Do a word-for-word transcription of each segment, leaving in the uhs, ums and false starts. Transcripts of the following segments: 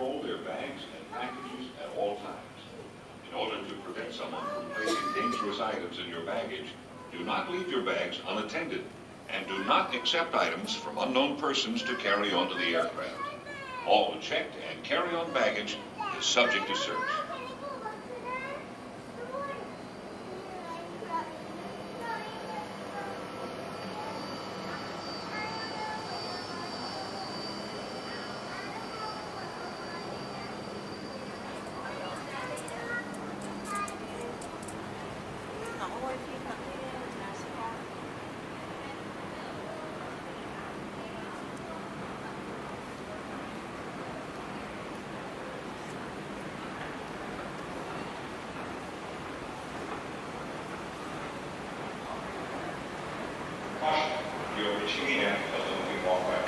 control their bags and packages at all times. In order to prevent someone from placing dangerous items in your baggage, do not leave your bags unattended, and do not accept items from unknown persons to carry onto the aircraft. All checked and carry-on baggage is subject to search. You're reaching the end of the moving walkway.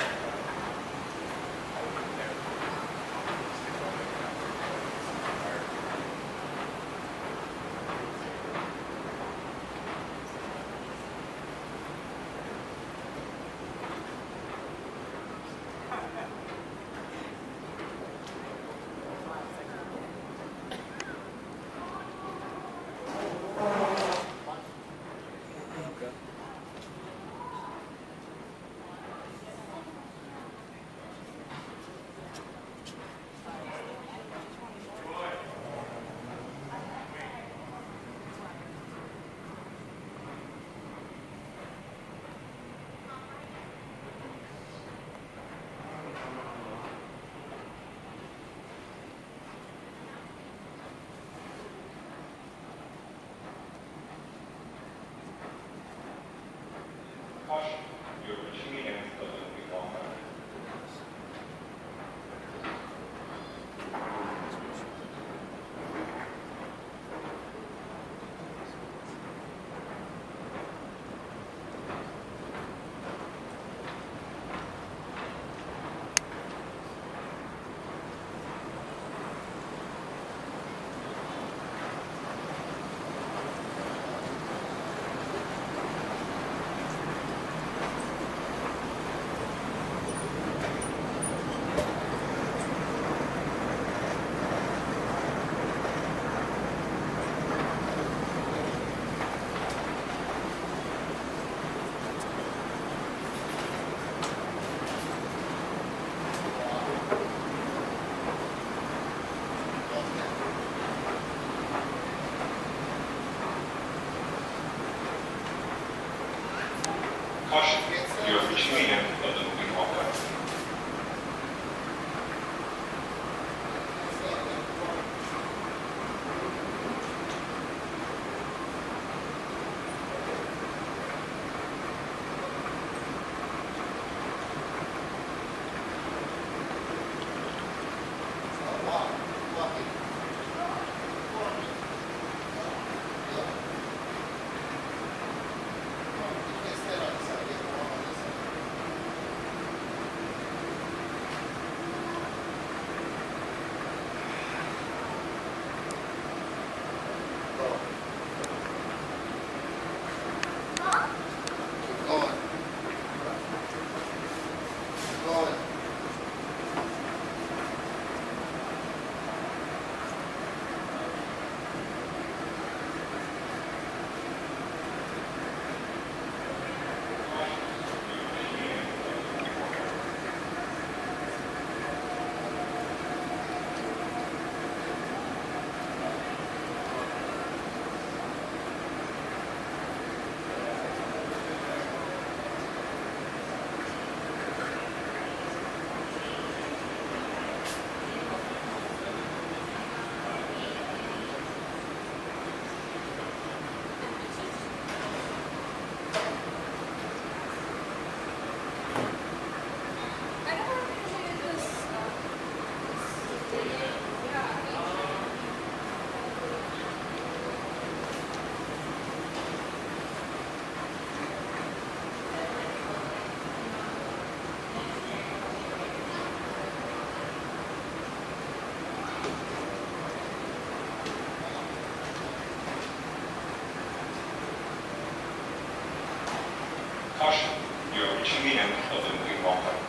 Caution, you're reaching the end of the moving walkway. Caution, you're reaching the end of the moving walkway. Caution, you're reaching the end of the moving walkway.